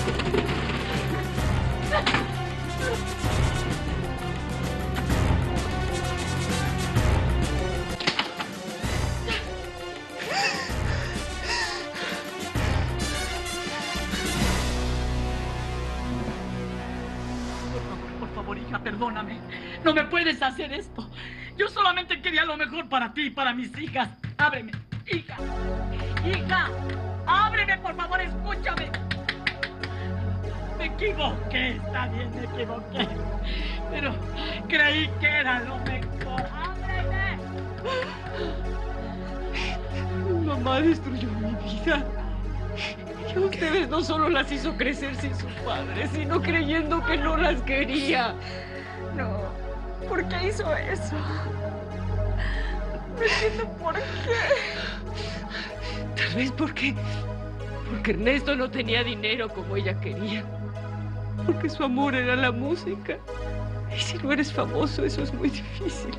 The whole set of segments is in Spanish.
Perdóname, no me puedes hacer esto. Yo solamente quería lo mejor para ti y para mis hijas. Ábreme, hija. Hija, ábreme, por favor, escúchame. Me equivoqué, está bien, me equivoqué. Pero creí que era lo mejor. ¡Ábreme! Mamá destruyó mi vida. Y a ustedes no solo las hizo crecer sin sus padres, sino creyendo que no las quería. No, ¿por qué hizo eso? No entiendo por qué. Tal vez porque Ernesto no tenía dinero como ella quería. Porque su amor era la música. Y si no eres famoso, eso es muy difícil.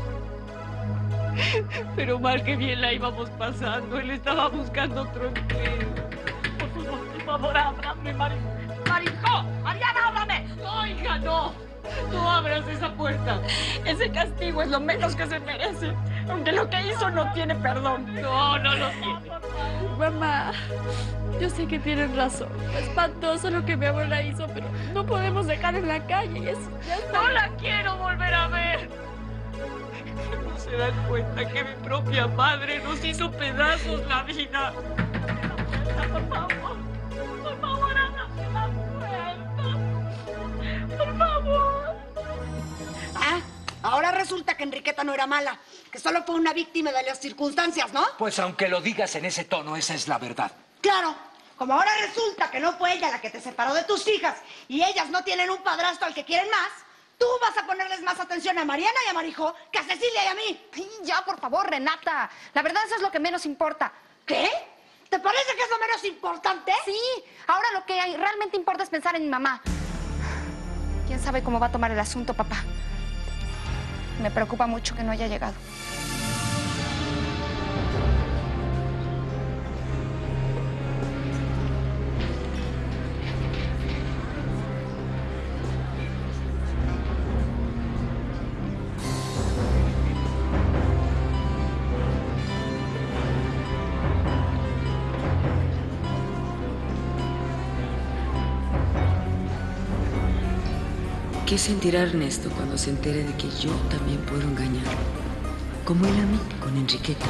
Pero mal que bien la íbamos pasando. Él estaba buscando otro empleo. Por favor, ábrame, Marisco. Mariana, ábrame. No, hija, no. No abras esa puerta. Ese castigo es lo menos que se merece. Aunque lo que hizo no tiene perdón. No, no lo tiene. Mamá, yo sé que tienen razón. Es espantoso lo que mi abuela hizo, pero no podemos dejar en la calle. Ya está. No la quiero volver a ver. No se dan cuenta que mi propia madre nos hizo pedazos la vida. Por favor, ábrame la puerta. Por favor. Ah, ahora resulta que Enriqueta no era mala, que solo fue una víctima de las circunstancias, ¿no? Pues aunque lo digas en ese tono, esa es la verdad. Claro, como ahora resulta que no fue ella la que te separó de tus hijas y ellas no tienen un padrastro al que quieren más, tú vas a ponerles más atención a Mariana y a Marijo que a Cecilia y a mí. Ay, ya, por favor, Renata. La verdad, eso es lo que menos importa. ¿Qué? ¿Te parece que es lo menos importante? Sí, ahora lo que realmente importa es pensar en mi mamá. ¿Quién sabe cómo va a tomar el asunto, papá? Me preocupa mucho que no haya llegado. ¿Qué sentirá Ernesto cuando se entere de que yo también puedo engañarlo? Como él a mí, con Enriqueta.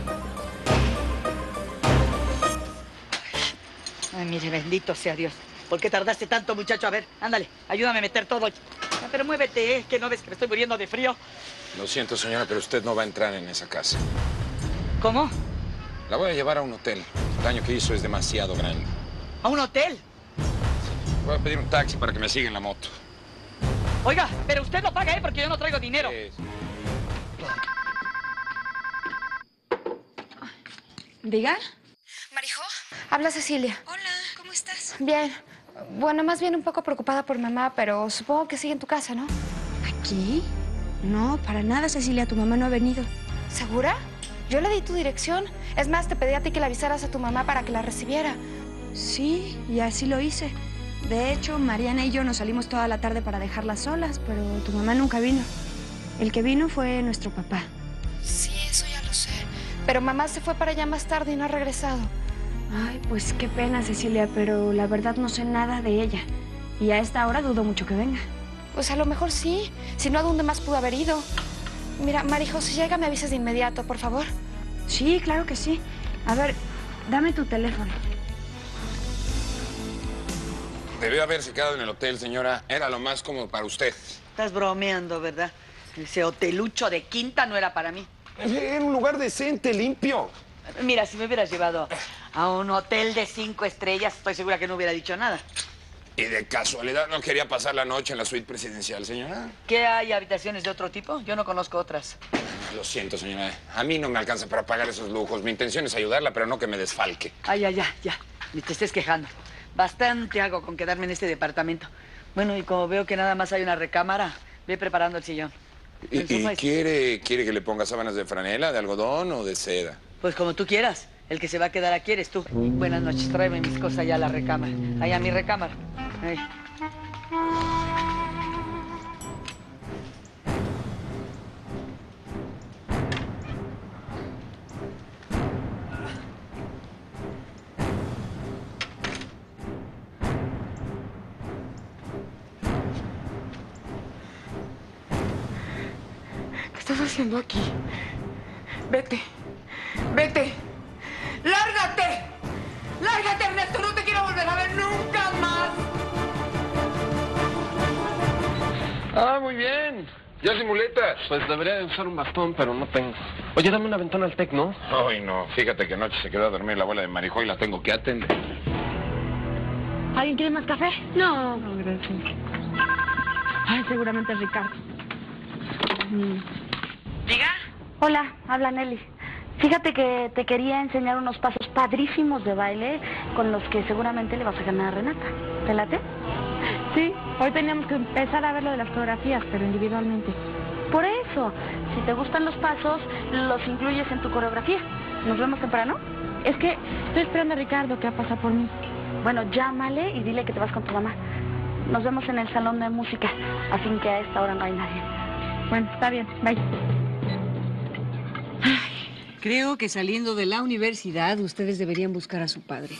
Ay, mire, bendito sea Dios. ¿Por qué tardaste tanto, muchacho? A ver, ándale, ayúdame a meter todo. Pero muévete, ¿eh? ¿Que no ves que me estoy muriendo de frío? Lo siento, señora, pero usted no va a entrar en esa casa. ¿Cómo? La voy a llevar a un hotel. El daño que hizo es demasiado grande. ¿A un hotel? Voy a pedir un taxi para que me siga en la moto. Oiga, pero usted no paga, ¿eh? Porque yo no traigo dinero. Sí. ¿Diga? ¿Marijo? Habla Cecilia. Hola, ¿cómo estás? Bien. Bueno, más bien un poco preocupada por mamá, pero supongo que sigue en tu casa, ¿no? ¿Aquí? No, para nada, Cecilia. Tu mamá no ha venido. ¿Segura? Yo le di tu dirección. Es más, te pedí a ti que le avisaras a tu mamá para que la recibiera. Sí, y así lo hice. De hecho, Mariana y yo nos salimos toda la tarde para dejarlas solas, pero tu mamá nunca vino. El que vino fue nuestro papá. Sí, eso ya lo sé. Pero mamá se fue para allá más tarde y no ha regresado. Ay, pues qué pena, Cecilia, pero la verdad no sé nada de ella. Y a esta hora dudo mucho que venga. Pues a lo mejor sí. Si no, ¿a dónde más pudo haber ido? Mira, Marijo, si llega me avisas de inmediato, por favor. Sí, claro que sí. A ver, dame tu teléfono. Debió haberse quedado en el hotel, señora. Era lo más cómodo para usted. Estás bromeando, ¿verdad? Ese hotelucho de quinta no era para mí. Era un lugar decente, limpio. Mira, si me hubieras llevado a un hotel de 5 estrellas, estoy segura que no hubiera dicho nada. ¿Y de casualidad no quería pasar la noche en la suite presidencial, señora? ¿Qué hay habitaciones de otro tipo? Yo no conozco otras. Lo siento, señora. A mí no me alcanza para pagar esos lujos. Mi intención es ayudarla, pero no que me desfalque. Ay, ya. Ni te estés quejando. Bastante hago con quedarme en este departamento. Bueno, y como veo que nada más hay una recámara, ve preparando el sillón. ¿Y quiere que le ponga sábanas de franela, de algodón o de seda? Pues como tú quieras. El que se va a quedar aquí eres tú. Buenas noches, tráeme mis cosas allá a la recámara. Allá a mi recámara. Ahí. ¿Qué estás haciendo aquí? Vete. ¡Vete! ¡Lárgate! ¡Lárgate, Ernesto! ¡No te quiero volver a ver nunca más! Ah, muy bien. Ya sin muletas. Pues debería de usar un bastón, pero no tengo. Oye, dame una ventana al TEC, ¿no? Ay, no. Fíjate que anoche se quedó a dormir la abuela de Marijo y la tengo que atender. ¿Alguien quiere más café? No, gracias. Ay, seguramente es Ricardo. ¿Diga? Hola, habla Nelly. Fíjate que te quería enseñar unos pasos padrísimos de baile con los que seguramente le vas a ganar a Renata. ¿Te late? Sí, hoy teníamos que empezar a ver lo de las coreografías, pero individualmente. Por eso, si te gustan los pasos, los incluyes en tu coreografía. ¿Nos vemos temprano? Es que estoy esperando a Ricardo que va a pasar por mí. Bueno, llámale y dile que te vas con tu mamá. Nos vemos en el salón de música, así que a esta hora no hay nadie. Bueno, está bien, bye. Creo que saliendo de la universidad, ustedes deberían buscar a su padre.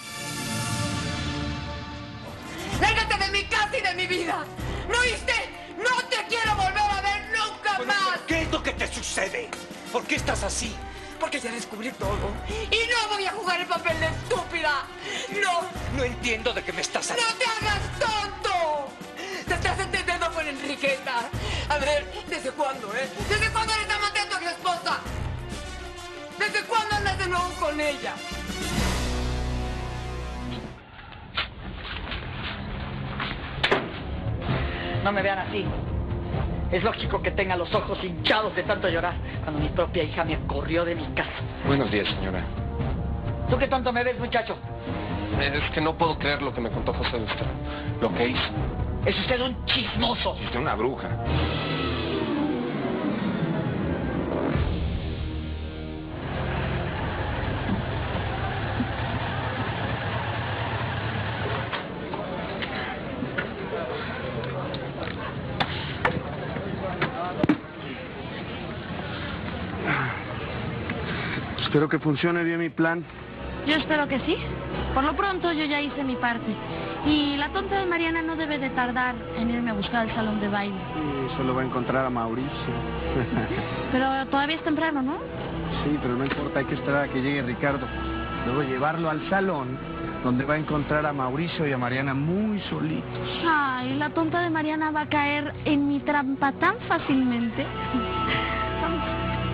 ¡Lárgate de mi casa y de mi vida! ¿No oíste? ¡No te quiero volver a ver nunca más! ¿Qué es lo que te sucede? ¿Por qué estás así? Porque ya descubrí todo. Y no voy a jugar el papel de estúpida. No entiendo de qué me estás hablando. ¡No te hagas tonto! Te estás entendiendo con Enriqueta. Andrés, ¿desde cuándo, ¿Desde cuándo eres amante de tu esposa? ¿Desde cuándo andas de nuevo con ella? No me vean así. Es lógico que tenga los ojos hinchados de tanto llorar cuando mi propia hija me corrió de mi casa. Buenos días, señora. ¿Tú qué tonto me ves, muchacho? Es que no puedo creer lo que me contó José de usted. Lo que hizo. Es usted un chismoso. Usted una bruja. Espero que funcione bien mi plan. Yo espero que sí. Por lo pronto yo ya hice mi parte. Y la tonta de Mariana no debe de tardar en irme a buscar al salón de baile. Y solo va a encontrar a Mauricio. Pero todavía es temprano, ¿no? Sí, pero no importa, hay que esperar a que llegue Ricardo. Luego llevarlo al salón, donde va a encontrar a Mauricio y a Mariana muy solitos. Ay, la tonta de Mariana va a caer en mi trampa tan fácilmente. Vamos.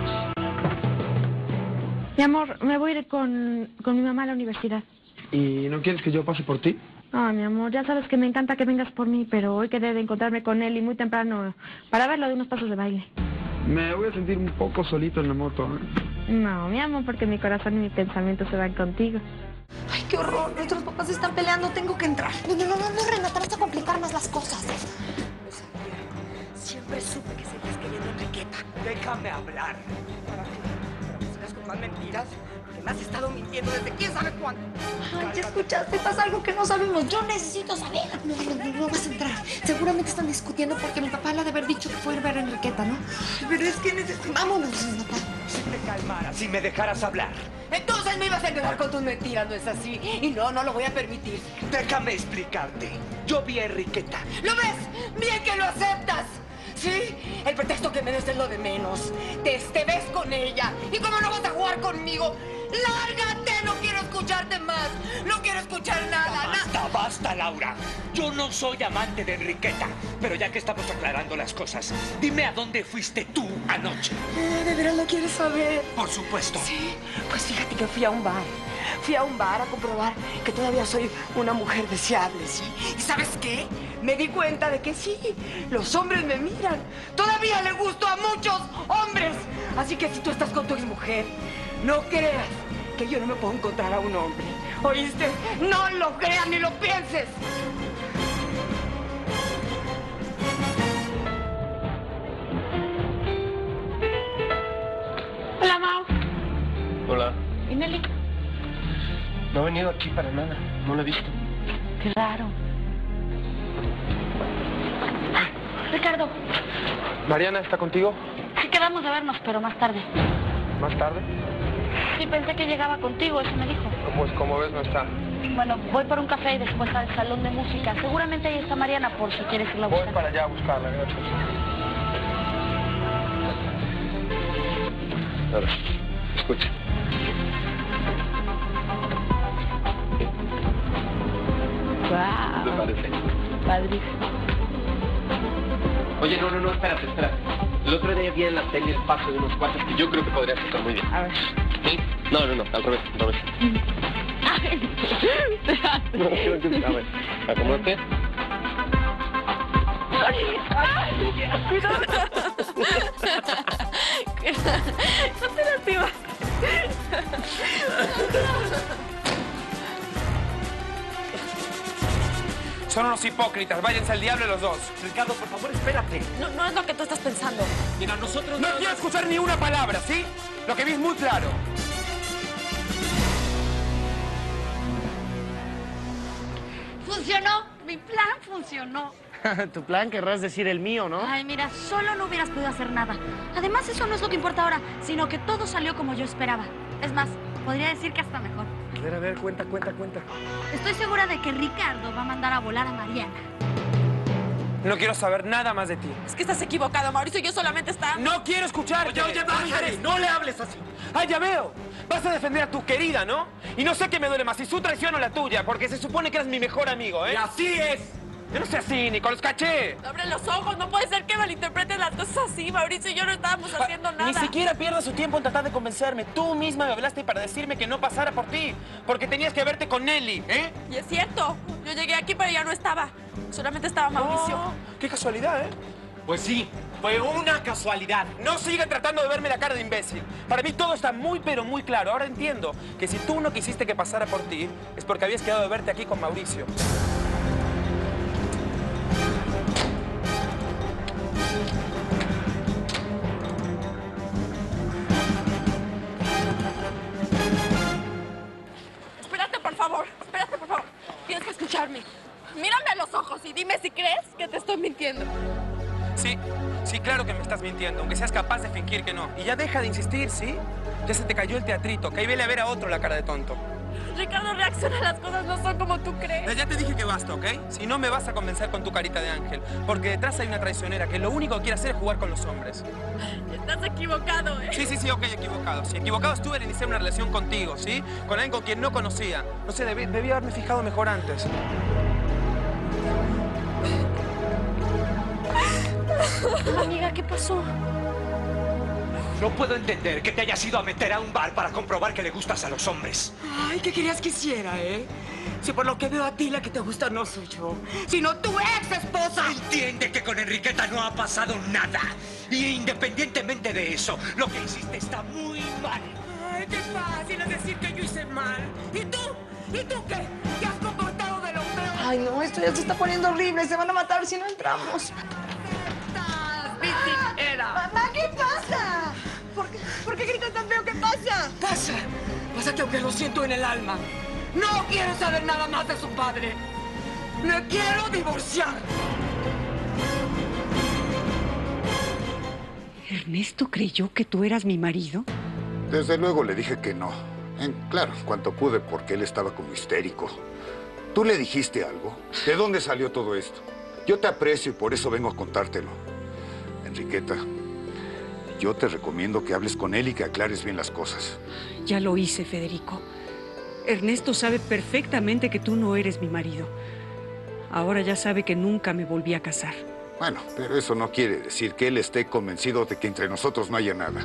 Mi amor, me voy a ir con mi mamá a la universidad. ¿Y no quieres que yo pase por ti? Ay, mi amor, ya sabes que me encanta que vengas por mí, pero hoy quedé de encontrarme con él y muy temprano para ver lo de unos pasos de baile. Me voy a sentir un poco solito en la moto, No, mi amor, porque mi corazón y mi pensamiento se van contigo. Ay, qué horror. Nuestros papás están peleando. Tengo que entrar. No, Renata, vas a complicar más las cosas. Lo sabía. Siempre supe que seguías queriendo a Enriqueta. Déjame hablar. ¿Para qué sigas con más mentiras? Porque me has estado mintiendo desde quién sabe cuándo. Ay, ya escuchaste, pasa algo que no sabemos. Yo necesito saber. No vas a entrar. Seguramente están discutiendo porque mi papá le ha de haber dicho que fue a ver a Enriqueta, ¿no? Pero es que necesito... Vámonos, Renata. Si te calmaras, si me dejaras hablar. Entonces me ibas a quedar con tus mentiras, ¿no es así? Y no lo voy a permitir. Déjame explicarte. Yo vi a Enriqueta. ¿Lo ves? Bien que lo aceptas. ¿Sí? El pretexto que me des es lo de menos. Te ves con ella. ¿Y cómo no vas a jugar conmigo? ¡Lárgate! No quiero escucharte más. No quiero escuchar nada. Basta, Laura. Yo no soy amante de Enriqueta. Pero ya que estamos aclarando las cosas, dime a dónde fuiste tú anoche. ¿De veras lo quieres saber? Por supuesto. Sí. Pues fíjate que fui a un bar. Fui a un bar a comprobar que todavía soy una mujer deseable, ¿sí? ¿Y sabes qué? Me di cuenta de que sí, los hombres me miran. Todavía le gusto a muchos hombres. Así que si tú estás con tu exmujer, no creas que yo no me puedo encontrar a un hombre. ¿Oíste? No lo creas ni lo pienses. Hola, Mau. Hola. ¿Y Nelly? venido aquí para nada. No la he visto. Qué raro. Ricardo. ¿Mariana está contigo? Sí, quedamos de vernos, pero más tarde. ¿Más tarde? Sí, pensé que llegaba contigo, eso me dijo. Pues como ves, no está. Bueno, voy por un café y después al salón de música. Seguramente ahí está Mariana, por si quieres irla a buscar. Voy para allá a buscarla, gracias. A ver, escucha. ¡Guau! ¿Te parece? Padrísimo. Oye, no, espérate. El otro día vi en la tele el paso de unos cuates que yo creo que podrías estar muy bien. A ver. ¿Sí? No, al revés. Ay, No, a ver, acomódate. Cuidado. No te lastimas. Son unos hipócritas. Váyanse al diablo los dos. Ricardo, por favor, espérate. No es lo que tú estás pensando. Mira, nosotros... No quiero escuchar ni una palabra, ¿sí? Lo que vi es muy claro. Funcionó. Mi plan funcionó. Tu plan querrás decir el mío, ¿no? Ay, mira, solo no hubieras podido hacer nada. Además, eso no es lo que importa ahora, sino que todo salió como yo esperaba. Es más, podría decir que hasta mejor. A ver, cuenta. Estoy segura de que Ricardo va a mandar a volar a Mariana. No quiero saber nada más de ti. Es que estás equivocado, Mauricio. Yo solamente estaba... ¡No quiero escucharte! Oye, bájale, no le hables así. ¡Ah, ya veo! Vas a defender a tu querida, ¿no? Y no sé qué me duele más, si su traición o la tuya, porque se supone que eres mi mejor amigo, ¿eh? Y así es. Yo no sé así, Nico, los caché. Abre los ojos, no puede ser que malinterpreten las cosas así. Mauricio y yo no estábamos haciendo nada. Ni siquiera pierdas su tiempo en tratar de convencerme. Tú misma me hablaste para decirme que no pasara por ti, porque tenías que verte con Nelly, ¿eh? Y es cierto, yo llegué aquí pero ya no estaba. Solamente estaba Mauricio. Oh, qué casualidad, ¿eh? Pues sí, fue una casualidad. No sigan tratando de verme la cara de imbécil. Para mí todo está muy, pero muy claro. Ahora entiendo que si tú no quisiste que pasara por ti, es porque habías quedado de verte aquí con Mauricio. Espérate, por favor. Tienes que escucharme. Mírame a los ojos y dime si crees que te estoy mintiendo. Sí, claro que me estás mintiendo, aunque seas capaz de fingir que no. Y ya deja de insistir, ¿sí? Ya se te cayó el teatrito, que ahí vele a ver a otro la cara de tonto. Ricardo, reacciona, las cosas no son como tú crees. Ya te dije que basta, ¿ok? Si no me vas a convencer con tu carita de ángel, porque detrás hay una traicionera que lo único que quiere hacer es jugar con los hombres. Estás equivocado, ¿eh? Sí, ok, equivocado. Sí, equivocado estuve en iniciar una relación contigo, ¿sí? Con alguien con quien no conocía. No sé, debí haberme fijado mejor antes. Amiga, ¿qué pasó? No puedo entender que te hayas ido a meter a un bar para comprobar que le gustas a los hombres. Ay, ¿qué querías que hiciera, eh? Si por lo que veo a ti la que te gusta no soy yo, sino tu ex esposa. Entiende que con Enriqueta no ha pasado nada. Y independientemente de eso, lo que hiciste está muy mal. Ay, qué fácil es decir que yo hice mal. ¿Y tú? ¿Y tú qué? ¿Te has comportado de lo peor? Ay, no, esto ya se está poniendo horrible. Se van a matar si no entramos. Mamá, ¿qué pasa? ¿Por qué gritas tan feo? ¿Qué pasa? Pasa que aunque lo siento en el alma, no quiero saber nada más de su padre. ¡Me quiero divorciar! ¿Ernesto creyó que tú eras mi marido? Desde luego le dije que no. Claro, en cuanto pude, porque él estaba como histérico. ¿Tú le dijiste algo? ¿De dónde salió todo esto? Yo te aprecio y por eso vengo a contártelo. Enriqueta, yo te recomiendo que hables con él y que aclares bien las cosas. Ya lo hice, Federico. Ernesto sabe perfectamente que tú no eres mi marido. Ahora ya sabe que nunca me volví a casar. Bueno, pero eso no quiere decir que él esté convencido de que entre nosotros no haya nada.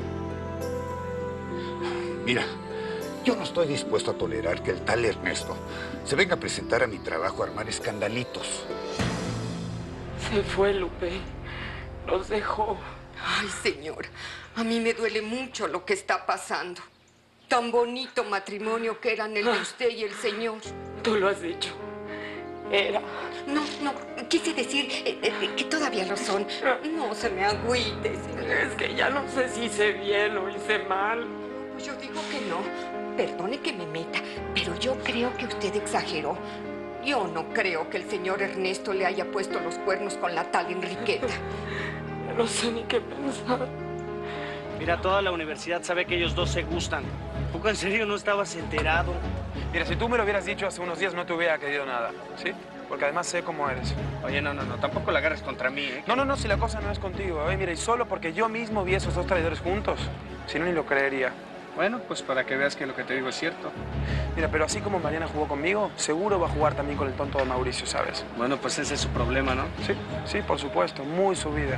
Mira, yo no estoy dispuesto a tolerar que el tal Ernesto se venga a presentar a mi trabajo a armar escandalitos. Se fue, Lupe. Nos dejó. Ay, señora, a mí me duele mucho lo que está pasando. Tan bonito matrimonio que eran el de usted y el señor. Tú lo has dicho. Era. No, quise decir que todavía lo son. No se me agüite, señora. Es que ya no sé si hice bien o hice mal. Yo digo que no. Perdone que me meta, pero yo creo que usted exageró. Yo no creo que el señor Ernesto le haya puesto los cuernos con la tal Enriqueta. No sé ni qué pensar. Mira, toda la universidad sabe que ellos dos se gustan. ¿Un poco en serio no estabas enterado? Mira, si tú me lo hubieras dicho hace unos días, no te hubiera querido nada, ¿sí? Porque además sé cómo eres. Oye, no, tampoco la agarres contra mí, ¿eh? No, si la cosa no es contigo. Mira, y solo porque yo mismo vi a esos dos traidores juntos, si no, ni lo creería. Bueno, pues para que veas que lo que te digo es cierto. Mira, pero así como Mariana jugó conmigo, seguro va a jugar también con el tonto de Mauricio, ¿sabes? Bueno, pues ese es su problema, ¿no? Sí, por supuesto, muy su vida.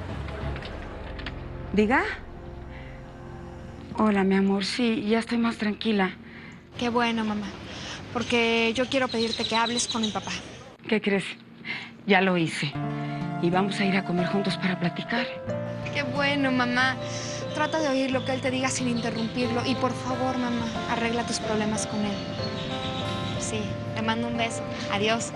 ¿Diga? Hola, mi amor, sí, ya estoy más tranquila. Qué bueno, mamá. Porque yo quiero pedirte que hables con mi papá. ¿Qué crees? Ya lo hice. Y vamos a ir a comer juntos para platicar. Qué bueno, mamá. Trata de oír lo que él te diga sin interrumpirlo. Y por favor, mamá, arregla tus problemas con él. Sí, te mando un beso. Adiós.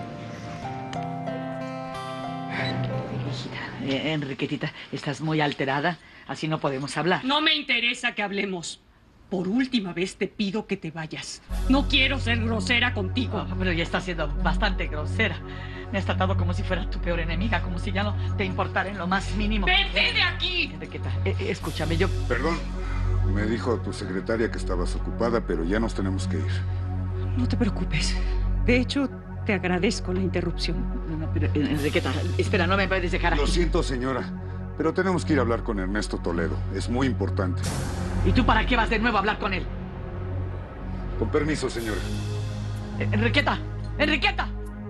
Enriquetita, estás muy alterada. Así no podemos hablar. No me interesa que hablemos. Por última vez te pido que te vayas. No quiero ser grosera contigo. Pero ya estás siendo bastante grosera. Me has tratado como si fuera tu peor enemiga, como si ya no te importara en lo más mínimo. ¡Vete de aquí! Enriqueta, escúchame, yo... Perdón. Me dijo tu secretaria que estabas ocupada, pero ya nos tenemos que ir. No te preocupes. De hecho, te agradezco la interrupción. No, pero, Enriqueta, espera, no me puedes dejar aquí. Lo siento, señora, pero tenemos que ir a hablar con Ernesto Toledo. Es muy importante. ¿Y tú para qué vas de nuevo a hablar con él? Con permiso, señora. Enriqueta, Enriqueta.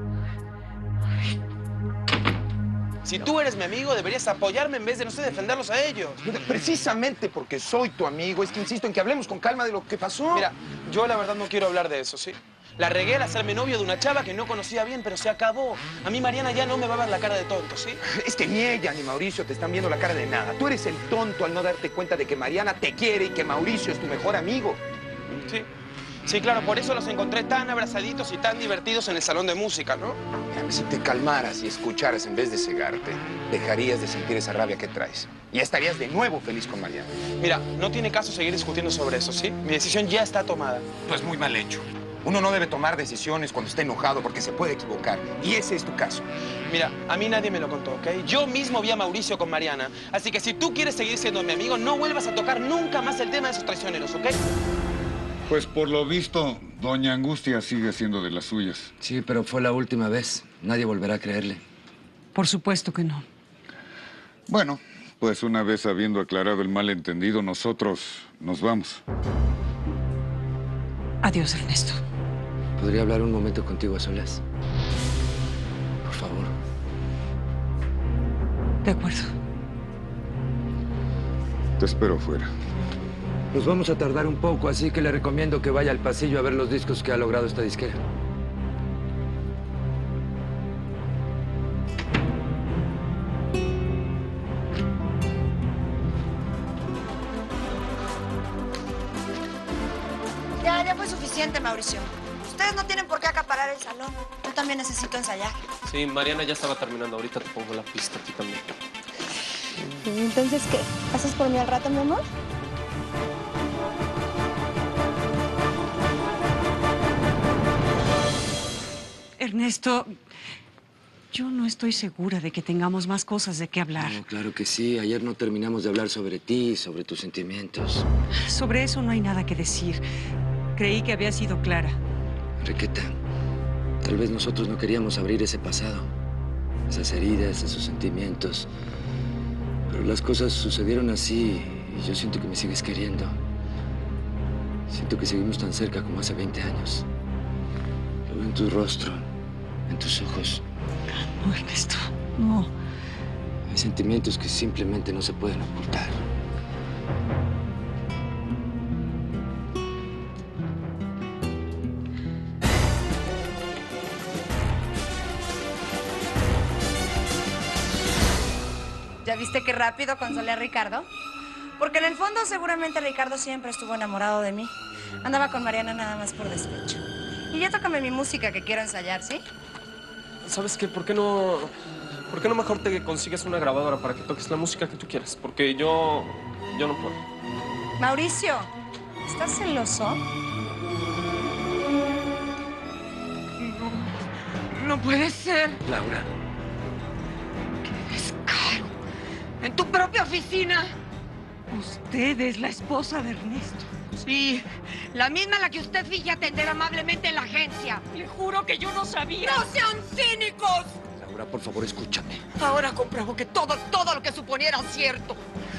Si tú eres mi amigo, deberías apoyarme en vez de, no sé, defenderlos a ellos. Precisamente porque soy tu amigo, es que insisto en que hablemos con calma de lo que pasó. Mira, yo la verdad no quiero hablar de eso, ¿sí? La regué al hacerme novio de una chava que no conocía bien, pero se acabó. A mí Mariana ya no me va a ver la cara de tonto, ¿sí? Es que ni ella ni Mauricio te están viendo la cara de nada. Tú eres el tonto al no darte cuenta de que Mariana te quiere y que Mauricio es tu mejor amigo. Sí. Sí, claro, por eso los encontré tan abrazaditos y tan divertidos en el salón de música, ¿no? Mira, si te calmaras y escucharas en vez de cegarte, dejarías de sentir esa rabia que traes. Y estarías de nuevo feliz con Mariana. Mira, no tiene caso seguir discutiendo sobre eso, ¿sí? Mi decisión ya está tomada. Pues muy mal hecho. Uno no debe tomar decisiones cuando está enojado porque se puede equivocar. Y ese es tu caso. Mira, a mí nadie me lo contó, ¿ok? Yo mismo vi a Mauricio con Mariana. Así que si tú quieres seguir siendo mi amigo, no vuelvas a tocar nunca más el tema de esos traicioneros, ¿ok? Pues por lo visto, doña Angustia sigue siendo de las suyas. Sí, pero fue la última vez. Nadie volverá a creerle. Por supuesto que no. Bueno, pues una vez habiendo aclarado el malentendido, nosotros nos vamos. Adiós, Ernesto. ¿Podría hablar un momento contigo a solas? Por favor. De acuerdo. Te espero afuera. Nos vamos a tardar un poco, así que le recomiendo que vaya al pasillo a ver los discos que ha logrado esta disquera. Ya fue suficiente, Mauricio. Ustedes no tienen por qué acaparar el salón. Yo también necesito ensayar. Sí, Mariana ya estaba terminando. Ahorita te pongo la pista a ti también. Entonces, ¿qué? ¿Pasas por mí al rato, mi amor? Ernesto, yo no estoy segura de que tengamos más cosas de qué hablar. No, claro que sí. Ayer no terminamos de hablar sobre ti, sobre tus sentimientos. Sobre eso no hay nada que decir. Creí que había sido clara. Enriqueta, tal vez nosotros no queríamos abrir ese pasado, esas heridas, esos sentimientos. Pero las cosas sucedieron así y yo siento que me sigues queriendo. Siento que seguimos tan cerca como hace 20 años. Lo veo en tu rostro, en tus ojos. No, Ernesto, no. Hay sentimientos que simplemente no se pueden ocultar. ¿Ya viste qué rápido consolé a Ricardo? Porque en el fondo seguramente Ricardo siempre estuvo enamorado de mí. Andaba con Mariana nada más por despecho. Y ya tócame mi música que quiero ensayar, ¿sí? ¿Sabes qué? ¿Por qué no mejor te consigues una grabadora para que toques la música que tú quieras? Porque yo no puedo. Mauricio, ¿Estás celoso? No puede ser. Laura. ¡Qué descaro! ¿En tu propia oficina? Usted es la esposa de Ernesto. Sí, la misma a la que usted finge atender amablemente en la agencia. Le juro que yo no sabía. ¡No sean cínicos! Laura, por favor, escúchame. Ahora compruebo que todo lo que suponía era cierto.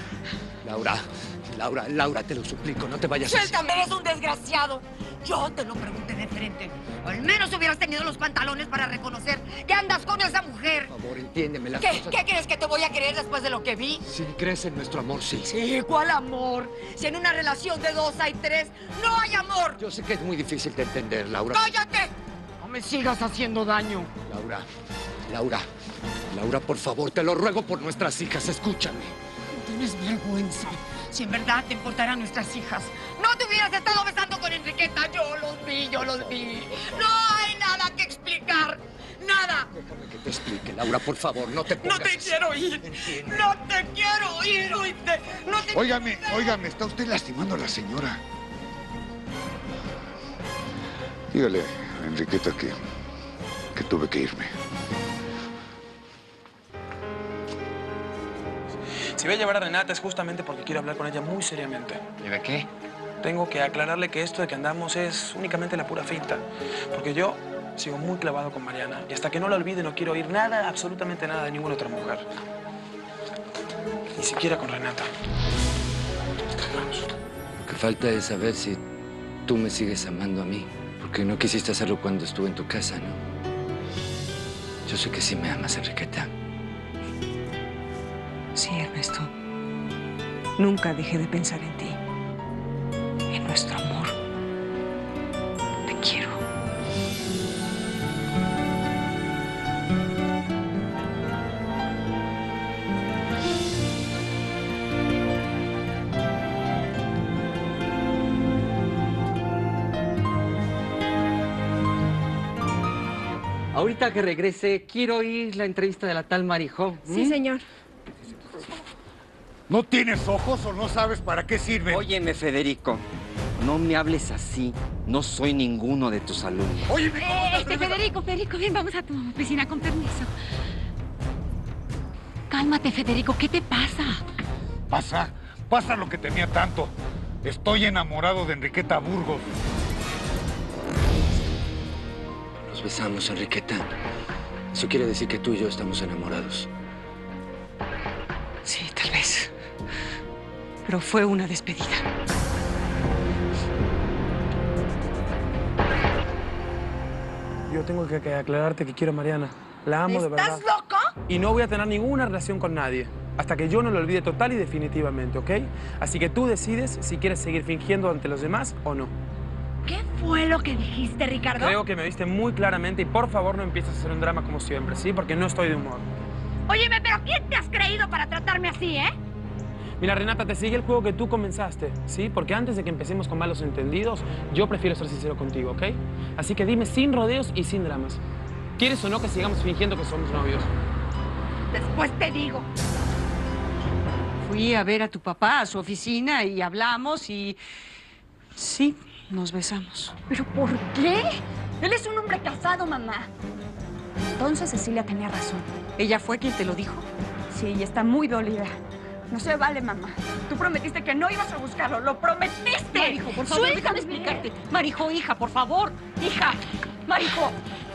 Laura, te lo suplico, no te vayas a... Suéltame, eres un desgraciado. Yo te lo pregunté de frente. Al menos hubieras tenido los pantalones para reconocer que andas con esa mujer. Por favor, entiéndeme las ¿Qué? cosas. ¿Qué crees que te voy a creer después de lo que vi? Si crees en nuestro amor, sí. Sí, ¿cuál amor? Si en una relación de 2 hay 3, no hay amor. Yo sé que es muy difícil de entender, Laura. ¡Cállate! No me sigas haciendo daño. Laura, por favor, te lo ruego por nuestras hijas, escúchame. Tienes vergüenza. Si en verdad te importaran nuestras hijas, no te hubieras estado besando con Enriqueta. Yo los vi. No hay nada que explicar. Nada. Déjame que te explique, Laura, por favor, no te pongas... No te quiero oír. No te quiero oír, oíste. No te... Óigame, está usted lastimando a la señora. Dígale a Enriqueta que tuve que irme. Si voy a llevar a Renata es justamente porque quiero hablar con ella muy seriamente. ¿Y de qué? Tengo que aclararle que esto de que andamos es únicamente la pura finta. Porque yo sigo muy clavado con Mariana. Y hasta que no la olvide no quiero oír nada, absolutamente nada de ninguna otra mujer. Ni siquiera con Renata. Lo que falta es saber si tú me sigues amando a mí. Porque no quisiste hacerlo cuando estuve en tu casa, ¿no? Yo sé que sí me amas, Enriqueta. Sí, Ernesto. Nunca dejé de pensar en ti. En nuestro amor. Te quiero. Ahorita que regrese, quiero oír la entrevista de la tal Marijó. Sí, señor. ¿No tienes ojos o no sabes para qué sirven? Óyeme, Federico, no me hables así. No soy ninguno de tus alumnos. Óyeme, Federico, ven, vamos a tu oficina con permiso. Cálmate, Federico, ¿qué te pasa? Pasa lo que tenía tanto. Estoy enamorado de Enriqueta Burgos. Nos besamos, Enriqueta. Eso quiere decir que tú y yo estamos enamorados. Sí, tal vez. Pero fue una despedida. Yo tengo que aclararte que quiero a Mariana. La amo de verdad. ¿Estás loco? Y no voy a tener ninguna relación con nadie. Hasta que yo no lo olvide total y definitivamente, ¿ok? Así que tú decides si quieres seguir fingiendo ante los demás o no. ¿Qué fue lo que dijiste, Ricardo? Creo que me viste muy claramente y por favor no empieces a hacer un drama como siempre, ¿sí? Porque no estoy de humor. Óyeme, pero ¿quién te has creído para tratarme así, eh? Mira, Renata, te sigue el juego que tú comenzaste, ¿sí? Porque antes de que empecemos con malos entendidos, yo prefiero ser sincero contigo, ¿ok? Así que dime sin rodeos y sin dramas. ¿Quieres o no que sigamos fingiendo que somos novios? Después te digo. Fui a ver a tu papá a su oficina y hablamos y... sí, nos besamos. ¿Pero por qué? Él es un hombre casado, mamá. Entonces Cecilia tenía razón. ¿Ella fue quien te lo dijo? Sí, y está muy dolida. No se vale, mamá. Tú prometiste que no ibas a buscarlo. ¡Lo prometiste! Marijo, por favor, déjame explicarte. Marijo, hija, por favor. Hija, Marijo.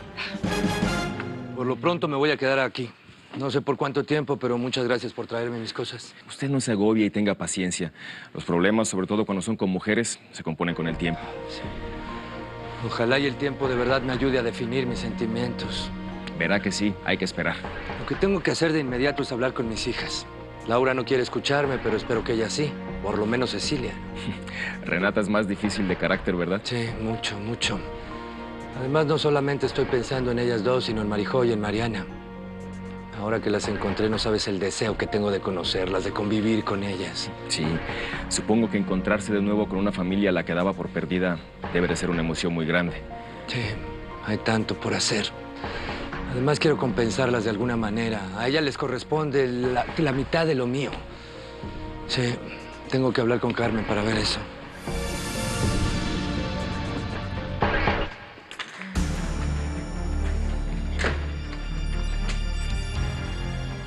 Por lo pronto me voy a quedar aquí. No sé por cuánto tiempo, pero muchas gracias por traerme mis cosas. Usted no se agobie y tenga paciencia. Los problemas, sobre todo cuando son con mujeres, se componen con el tiempo. Sí. Ojalá y el tiempo de verdad me ayude a definir mis sentimientos. Verá que sí, hay que esperar. Lo que tengo que hacer de inmediato es hablar con mis hijas. Laura no quiere escucharme, pero espero que ella sí. Por lo menos Cecilia. Renata es más difícil de carácter, ¿verdad? Sí, mucho, mucho. Además, no solamente estoy pensando en ellas dos, sino en Marijó y en Mariana. Ahora que las encontré, no sabes el deseo que tengo de conocerlas, de convivir con ellas. Sí, supongo que encontrarse de nuevo con una familia a la que daba por perdida debe de ser una emoción muy grande. Sí, hay tanto por hacer. Además, quiero compensarlas de alguna manera. A ellas les corresponde la mitad de lo mío. Sí, tengo que hablar con Carmen para ver eso.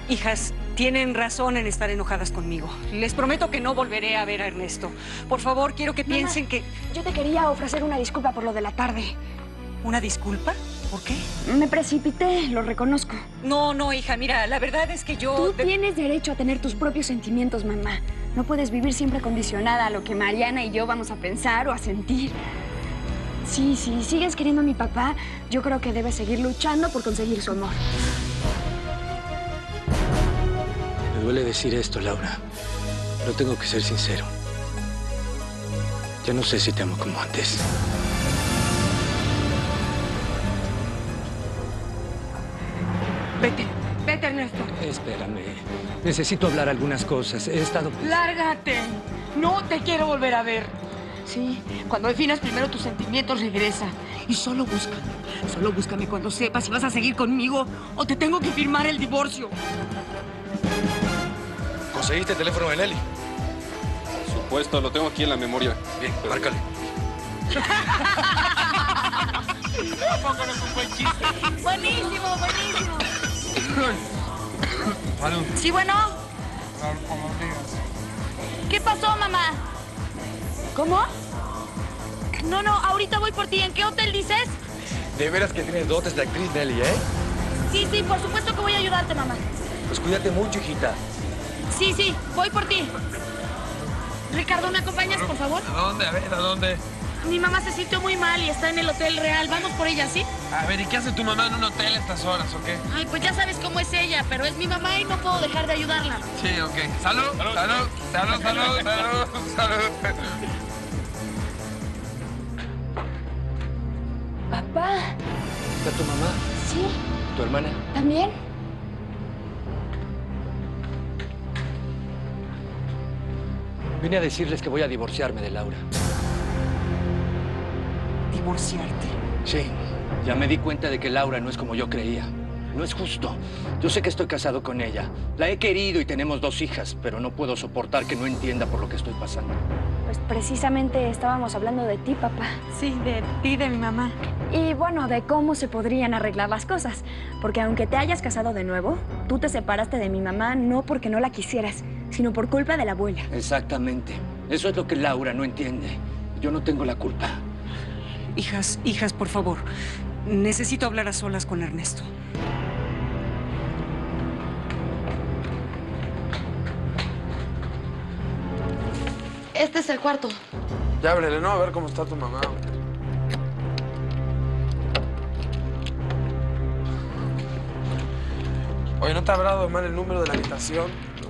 Hijas, tienen razón en estar enojadas conmigo. Les prometo que no volveré a ver a Ernesto. Por favor, quiero que piensen que... Yo te quería ofrecer una disculpa por lo de la tarde. ¿Una disculpa? ¿Por qué? Me precipité, lo reconozco. No, hija, mira, la verdad es que yo... Tú tienes derecho a tener tus propios sentimientos, mamá. No puedes vivir siempre condicionada a lo que Mariana y yo vamos a pensar o a sentir. Sí, si sigues queriendo a mi papá, yo creo que debes seguir luchando por conseguir su amor. Me duele decir esto, Laura, pero tengo que ser sincero. Ya no sé si te amo como antes. Vete, Ernesto. Espérame. Necesito hablar algunas cosas. He estado... Lárgate. No te quiero volver a ver. Sí, cuando definas primero tus sentimientos, regresa. Y solo búscame cuando sepas si vas a seguir conmigo o te tengo que firmar el divorcio. ¿Conseguiste el teléfono de Nelly? Por supuesto, lo tengo aquí en la memoria. Bien, márcale. Tampoco no es un buen chiste. Buenísimo. Salud. Sí, bueno. ¿Qué pasó, mamá? ¿Cómo? No, ahorita voy por ti. ¿En qué hotel dices? De veras que tienes dotes de actriz, Nelly, ¿eh? Sí, por supuesto que voy a ayudarte, mamá. Pues cuídate mucho, hijita. Sí, voy por ti. Ricardo, ¿me acompañas, por favor? ¿A dónde? A ver, ¿a dónde? Mi mamá se sintió muy mal y está en el Hotel Real. Vamos por ella, ¿sí? A ver, ¿y qué hace tu mamá en un hotel a estas horas, o qué? Ay, pues ya sabes cómo es ella, pero es mi mamá y no puedo dejar de ayudarla. Sí, ok. ¡Salud! Papá. ¿Está tu mamá? Sí. ¿Tu hermana? ¿También? Vine a decirles que voy a divorciarme de Laura. ¿Divorciarte? Sí, ya me di cuenta de que Laura no es como yo creía. No es justo. Yo sé que estoy casado con ella. La he querido y tenemos 2 hijas, pero no puedo soportar que no entienda por lo que estoy pasando. Pues precisamente estábamos hablando de ti, papá. Sí, de ti, de mi mamá. Y bueno, de cómo se podrían arreglar las cosas. Porque aunque te hayas casado de nuevo, tú te separaste de mi mamá no porque no la quisieras, sino por culpa de la abuela. Exactamente. Eso es lo que Laura no entiende. Yo no tengo la culpa. Hijas, por favor. Necesito hablar a solas con Ernesto. Este es el cuarto. Ya ábrele, ¿no? A ver cómo está tu mamá. Oye, ¿no te habrá dado mal el número de la habitación?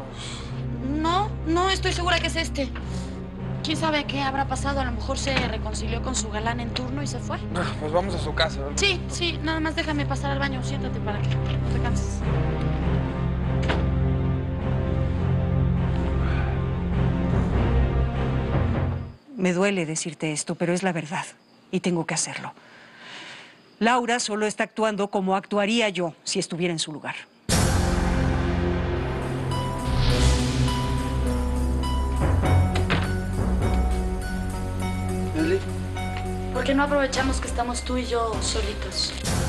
No, estoy segura que es este. ¿Quién sabe qué habrá pasado? A lo mejor se reconcilió con su galán en turno y se fue. Pues vamos a su casa, ¿verdad? Sí, nada más déjame pasar al baño. Siéntate para que no te canses. Me duele decirte esto, pero es la verdad. Y tengo que hacerlo. Laura solo está actuando como actuaría yo si estuviera en su lugar. ¿Nelly? ¿Por qué no aprovechamos que estamos tú y yo solitos?